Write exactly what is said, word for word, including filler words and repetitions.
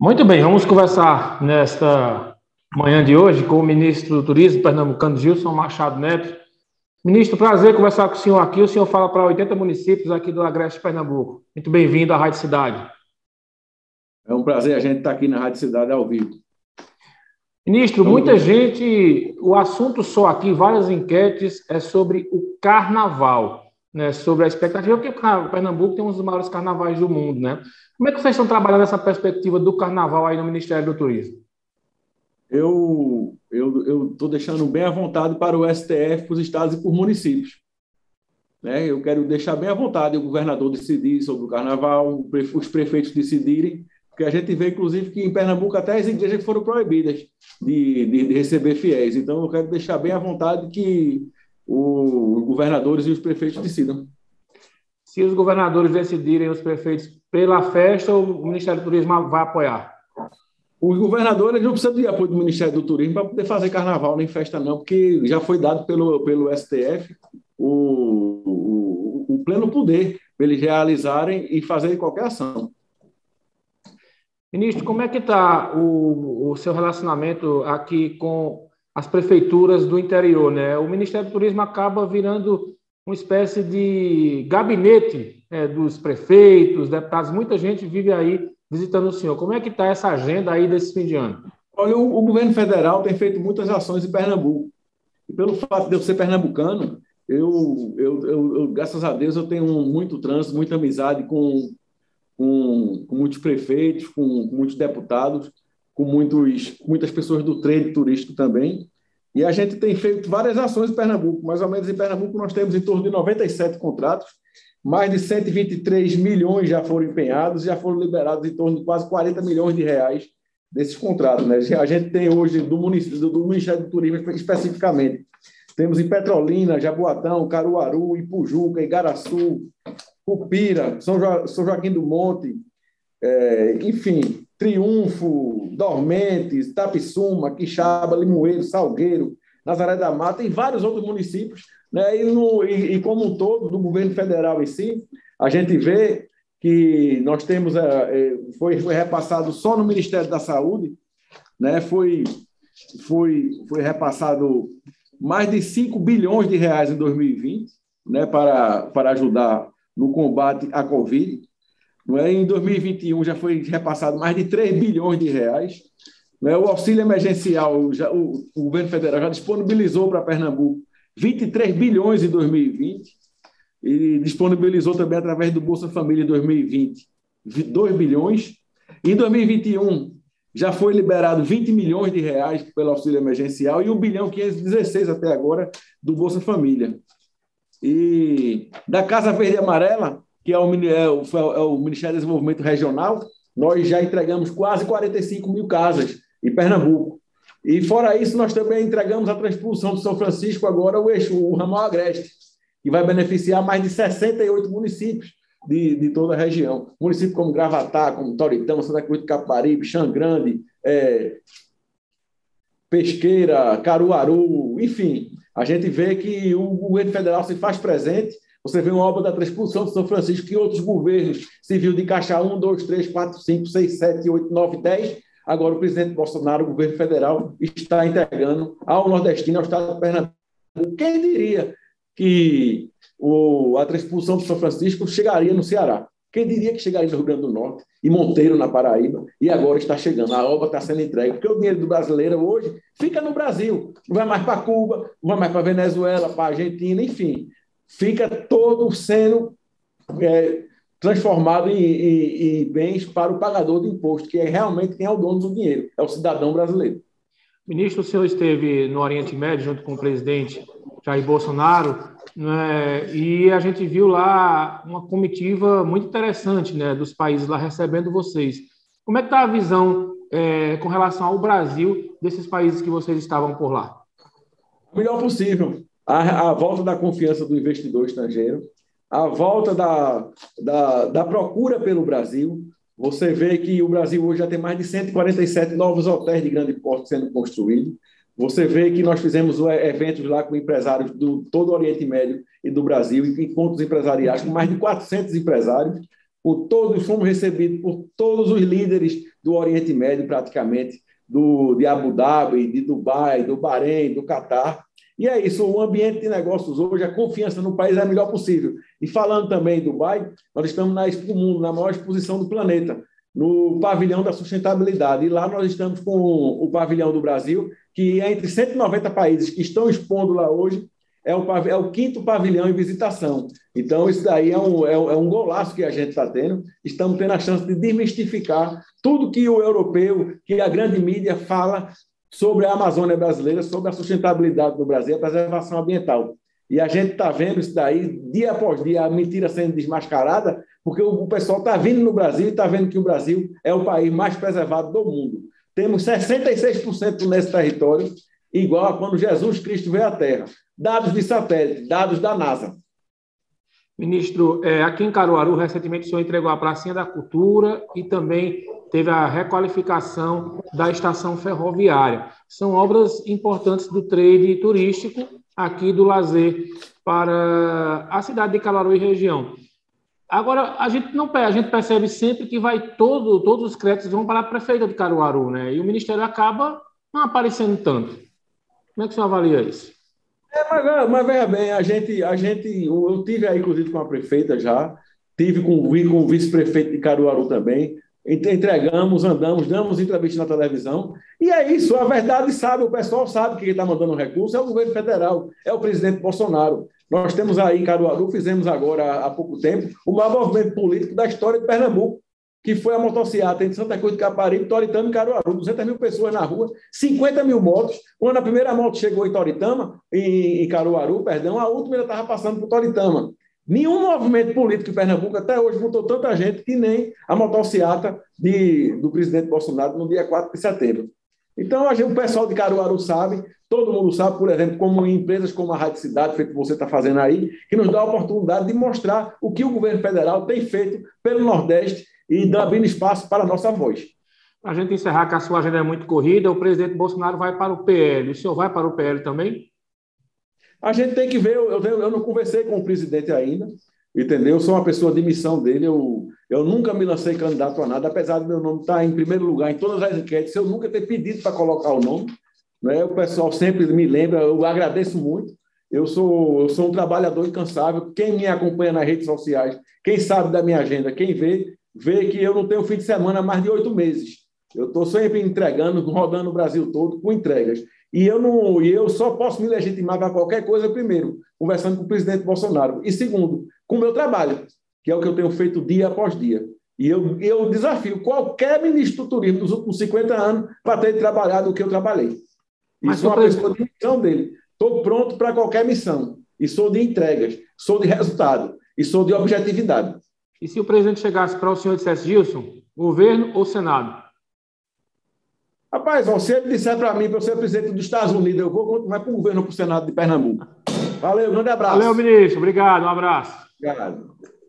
Muito bem, vamos conversar nesta manhã de hoje com o ministro do Turismo pernambucano, Gilson Machado Neto. Ministro, prazer conversar com o senhor aqui. O senhor fala para oitenta municípios aqui do Agreste Pernambuco. Muito bem-vindo à Rádio Cidade. É um prazer a gente estar aqui na Rádio Cidade ao vivo. Ministro, muita gente, o assunto só aqui, várias enquetes, é sobre o carnaval, né? Sobre a expectativa, porque o Pernambuco tem um dos maiores carnavais do mundo, né? Como é que vocês estão trabalhando essa perspectiva do carnaval aí no Ministério do Turismo? Eu eu estou deixando bem à vontade para o S T F, para os estados e para os municípios. Né? Eu quero deixar bem à vontade o governador decidir sobre o carnaval, os prefeitos decidirem, porque a gente vê, inclusive, que em Pernambuco até as igrejas foram proibidas de, de, de receber fiéis. Então, eu quero deixar bem à vontade que os governadores e os prefeitos decidam. Se os governadores decidirem, os prefeitos, pela festa, o Ministério do Turismo vai apoiar? Os governadores não precisam de apoio do Ministério do Turismo para poder fazer carnaval nem festa, não, porque já foi dado pelo, pelo S T F o, o, o pleno poder para eles realizarem e fazerem qualquer ação. Ministro, como é que está o, o seu relacionamento aqui com as prefeituras do interior, né? O Ministério do Turismo acaba virando uma espécie de gabinete é, dos prefeitos, deputados. Muita gente vive aí visitando o senhor. Como é que está essa agenda aí desse fim de ano? Olha, o, o governo federal tem feito muitas ações em Pernambuco. E pelo fato de eu ser pernambucano, eu, eu, eu, eu graças a Deus, eu tenho muito trânsito, muita amizade com, com, com muitos prefeitos, com, com muitos deputados, com muitos, muitas pessoas do trade turístico também. E a gente tem feito várias ações em Pernambuco. Mais ou menos em Pernambuco nós temos em torno de noventa e sete contratos, mais de cento e vinte e três milhões já foram empenhados, já foram liberados em torno de quase quarenta milhões de reais desses contratos. Né? A gente tem hoje, do, município, do Ministério do Turismo especificamente, temos em Petrolina, Jaboatão, Caruaru, Ipujuca, Igaraçu, Cupira, São, jo São Joaquim do Monte, é, enfim, Triunfo, Dormentes, Tapissuma, Quixaba, Limoeiro, Salgueiro, Nazaré da Mata e vários outros municípios. Né? E, no, e, e como um todo, do governo federal em si, a gente vê que nós temos, é, foi, foi repassado só no Ministério da Saúde, né? foi, foi, foi repassado mais de cinco bilhões de reais em dois mil e vinte, né? para, para ajudar no combate à Covid. Né? Em dois mil e vinte e um já foi repassado mais de três bilhões de reais. Né? O auxílio emergencial, já, o, o governo federal já disponibilizou para Pernambuco vinte e três bilhões em dois mil e vinte e disponibilizou também através do Bolsa Família em dois mil e vinte dois bilhões. Em dois mil e vinte e um já foi liberado vinte milhões de reais pelo auxílio emergencial e um bilhão quinhentos e dezesseis até agora do Bolsa Família. E da Casa Verde e Amarela, que é o, é, o, é o Ministério do Desenvolvimento Regional, nós já entregamos quase quarenta e cinco mil casas em Pernambuco. E, fora isso, nós também entregamos a transpulsão do São Francisco, agora o eixo, o ramal Agreste, que vai beneficiar mais de sessenta e oito municípios de, de toda a região. Municípios como Gravatá, como Toritão, Santa Cruz do Caparibe, Xangrande, é, Pesqueira, Caruaru, enfim. A gente vê que o governo federal se faz presente. Você vê uma obra da transpulsão do São Francisco que outros governos se viu de caixa um, dois, três, quatro, cinco, seis, sete, oito, nove, dez. Agora o presidente Bolsonaro, o governo federal, está entregando ao nordestino, ao estado de Pernambuco. Quem diria que o, a transpulsão do São Francisco chegaria no Ceará? Quem diria que chegaria no Rio Grande do Norte e Monteiro, na Paraíba, e agora está chegando, a obra está sendo entregue, porque o dinheiro do brasileiro hoje fica no Brasil, não vai mais para Cuba, não vai mais para Venezuela, para Argentina, enfim, fica todo sendo é, transformado em, em, em bens para o pagador de imposto, que é realmente quem é o dono do dinheiro, é o cidadão brasileiro. Ministro, o senhor esteve no Oriente Médio junto com o presidente Jair Bolsonaro, né, e a gente viu lá uma comitiva muito interessante, né, dos países lá recebendo vocês. Como é que está a visão é, com relação ao Brasil desses países que vocês estavam por lá? O melhor possível. A, a volta da confiança do investidor estrangeiro, a volta da, da, da procura pelo Brasil. Você vê que o Brasil hoje já tem mais de cento e quarenta e sete novos hotéis de grande porte sendo construídos. Você vê que nós fizemos eventos lá com empresários do todo o Oriente Médio e do Brasil, encontros empresariais com mais de quatrocentos empresários, por todos, fomos recebidos por todos os líderes do Oriente Médio, praticamente, do, de Abu Dhabi, de Dubai, do Bahrein, do Catar. E é isso, o ambiente de negócios hoje, a confiança no país é a melhor possível. E falando também em Dubai, nós estamos na Expo Mundo, na maior exposição do planeta, no pavilhão da sustentabilidade. E lá nós estamos com o pavilhão do Brasil, que é entre cento e noventa países que estão expondo lá hoje, é o, é o quinto pavilhão em visitação. Então, isso daí é um, é, é um golaço que a gente está tendo. Estamos tendo a chance de desmistificar tudo que o europeu, que a grande mídia fala sobre a Amazônia brasileira, sobre a sustentabilidade do Brasil, a preservação ambiental. E a gente está vendo isso daí, dia após dia, a mentira sendo desmascarada, porque o pessoal está vindo no Brasil e está vendo que o Brasil é o país mais preservado do mundo. Temos sessenta e seis por cento nesse território, igual a quando Jesus Cristo veio à Terra. Dados de satélite, dados da NASA. Ministro, é, aqui em Caruaru, recentemente o senhor entregou a Pracinha da Cultura e também teve a requalificação da estação ferroviária. São obras importantes do trade turístico aqui do lazer para a cidade de Caruaru e região. Agora, a gente não a gente percebe sempre que vai todo, todos os créditos vão para a prefeita de Caruaru, né? E o Ministério acaba não aparecendo tanto. Como é que o senhor avalia isso? É, mas, mas veja bem, a gente, a gente, eu tive aí, inclusive, com a prefeita já, tive com, com o vice-prefeito de Caruaru também, entregamos, andamos, damos entrevista na televisão, e é isso, a verdade sabe, o pessoal sabe que quem está mandando o recurso é o governo federal, é o presidente Bolsonaro. Nós temos aí em Caruaru, fizemos agora há pouco tempo, o maior movimento político da história de Pernambuco, que foi a motociata entre Santa Cruz de Caparibe, Toritama e Caruaru. duzentas mil pessoas na rua, cinquenta mil motos. Quando a primeira moto chegou em Toritama, em, em Caruaru, perdão, a última ainda estava passando por Toritama. Nenhum movimento político em Pernambuco até hoje botou tanta gente que nem a motociata de, do presidente Bolsonaro no dia quatro de setembro. Então, a gente, o pessoal de Caruaru sabe, todo mundo sabe, por exemplo, como em empresas como a Rádio Cidade, feito que você está fazendo aí, que nos dá a oportunidade de mostrar o que o governo federal tem feito pelo Nordeste e abrindo espaço para a nossa voz. Para a gente encerrar, que a sua agenda é muito corrida, o presidente Bolsonaro vai para o P L. O senhor vai para o P L também? A gente tem que ver, eu, eu não conversei com o presidente ainda, entendeu? Eu sou uma pessoa de missão dele, eu, eu nunca me lancei candidato a nada, apesar do meu nome estar em primeiro lugar em todas as enquetes, eu nunca ter pedido para colocar o nome, né? O pessoal sempre me lembra, eu agradeço muito. Eu sou, eu sou um trabalhador incansável, quem me acompanha nas redes sociais, quem sabe da minha agenda, quem vê, vê que eu não tenho fim de semana há mais de oito meses. Eu estou sempre entregando, rodando o Brasil todo com entregas. E eu, não, eu só posso me legitimar para qualquer coisa, primeiro, conversando com o presidente Bolsonaro. E segundo, com o meu trabalho, que é o que eu tenho feito dia após dia. E eu, eu desafio qualquer ministro do turismo dos últimos cinquenta anos para ter trabalhado o que eu trabalhei. E sou uma pessoa de missão dele. Estou pronto para qualquer missão. E sou de entregas, sou de resultado e sou de objetividade. E se o presidente chegasse para o senhor e dissesse, Gilson, governo ou Senado? Rapaz, ó, se ele disser para mim, para eu ser presidente dos Estados Unidos, eu vou continuar para o governo ou para o Senado de Pernambuco. Valeu, grande abraço. Valeu, ministro. Obrigado, um abraço. Obrigado.